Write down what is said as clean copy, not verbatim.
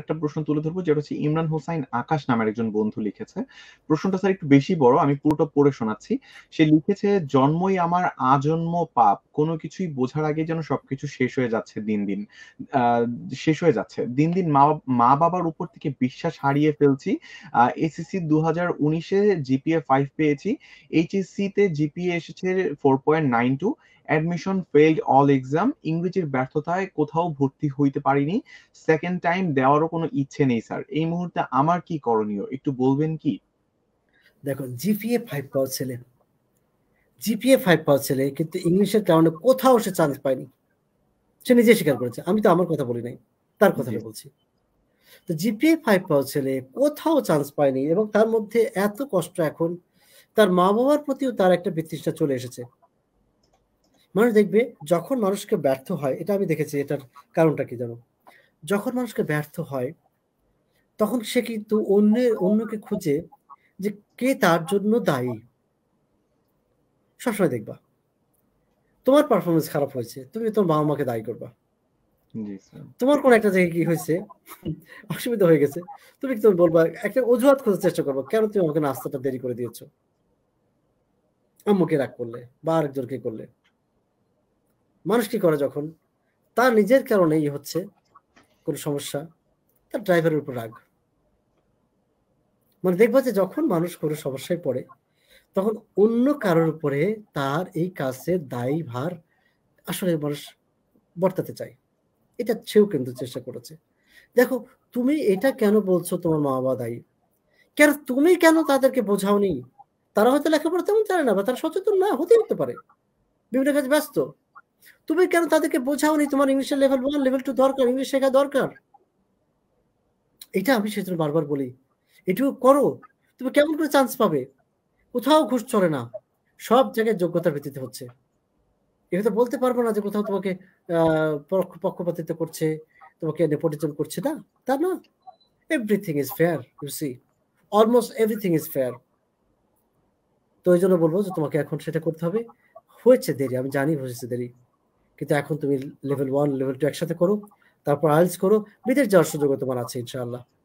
একটা প্রশ্ন তুলে ধরবো, যেটা হচ্ছে ইমরান হোসাইন আকাশ নামের একজন বন্ধু লিখেছে। প্রশ্নটা স্যার একটু বেশি বড়, আমি পুরোটা পড়ে শোনাচ্ছি। সে লিখেছে, জন্মই আমার আজন্ম পাপ, কোনো কিছুই বোঝার আগে যেন সবকিছু শেষ হয়ে যাচ্ছে দিন দিন। আহ শেষ হয়ে যাচ্ছে দিন দিন, মা মা বাবার উপর থেকে বিশ্বাস হারিয়ে ফেলছি। এসএসসি 2019-এ জিপিএ 5 পেয়েছি, এইচএসসি তে জিপিএ এসেছে 4.92, অ্যাডমিশন ফেইল্ড অল এক্সাম, ইংরেজির ব্যর্থতায় কোথাও ভর্তি হইতে পারিনি, সেকেন্ড টাইম দেওয়ারও কোনো ইচ্ছে নেই স্যার। এই মুহূর্তে আমার কি করণীয় একটু বলবেন কি? দেখো, জিপিএ 5 পাওয়া ছেলে কিন্তু ইংলিশের কারণে কোথাও সে চান্স পায়নি, সে নিজে স্বীকার করেছে। আমি তো আমার কথা বলি নাই, তার কথাটা বলছি। তো জিপিএ 5 পাওয়া ছেলে কোথাও চান্স পায়নি, এবং তার মধ্যে এত কষ্ট। এখন তার মা বাবার প্রতিও তার একটা বিতৃষ্ণা চলে এসেছে। মানুষ দেখবে, যখন মানুষকে ব্যর্থ হয়, এটা আমি দেখেছি, এটার কারণটা কি জানো? যখন মানুষকে ব্যর্থ হয়, তখন সে কিন্তু অন্যকে খুঁজে যে কে তার জন্য দায়ী। সবসময় দেখবা, তোমার পারফরমেন্স খারাপ হয়েছে, তুমি তোমার বাবা মাকে দায়ী করবা। জি স্যার। তোমার কোন একটা জায়গায় কি হয়েছে, অসুবিধা হয়ে গেছে, তুমি কি তুমি বলবা, একটা অজুহাত খোঁজার চেষ্টা করবো, কেন তুমি আমাকে নাস্তাটা দেরি করে দিয়েছো, আম্মুকে রাগ করলে বা আরেকজনকে করলে। মানুষ কি করে, যখন তার নিজের কারণেই হচ্ছে কোনো সমস্যা, তার ড্রাইভারের উপর রাগ। মানে দেখবা যে যখন মানুষ কোনো সমস্যায় পড়ে, তখন অন্য কারোর উপরে তার এই কাজের দায়ী ভার আসলে মানুষ বর্তাতে চায়। এটা সেও কিন্তু চেষ্টা করেছে। দেখো, তুমি এটা কেন বলছো তোমার মা বাবা দায়ী? কেন তুমি কেন তাদেরকে বোঝাওনি? তারা হয়তো লেখাপড়া তেমন জানে না, বা তারা সচেতন না হতে পারে, বিভিন্ন কাজে ব্যস্ত। তুমি কেন তাদেরকে বোঝাওনি তোমার ইংলিশের লেভেল 1 লেভেল 2 দরকার, ইংলিশ শেখা দরকার? এটা আমি সেজন্য বারবার বলি, এটুকু করো। তুমি কেমন করে চান্স পাবে? কোথাও ঘুষ চলে না, সব জায়গায় যোগ্যতার ভিত্তিতে হচ্ছে। এটা তো বলতে পারবো না যে কোথাও তোমাকে পক্ষপাতিত্ব করছে, তোমাকে নেপোটিজম করছে না, তা না। Everything is fair, you see, almost everything is fair. তো এই জন্য বলবো যে তোমাকে এখন সেটা করতে হবে। হয়েছে দেরি, আমি জানি হয়েছে দেরি, কিন্তু এখন তুমি লেভেল 1 লেভেল 2 একসাথে করো, তারপর আইএলটিএস করো, বিদেশ যাওয়ার সুযোগ তোমার আছে ইনশাআল্লাহ।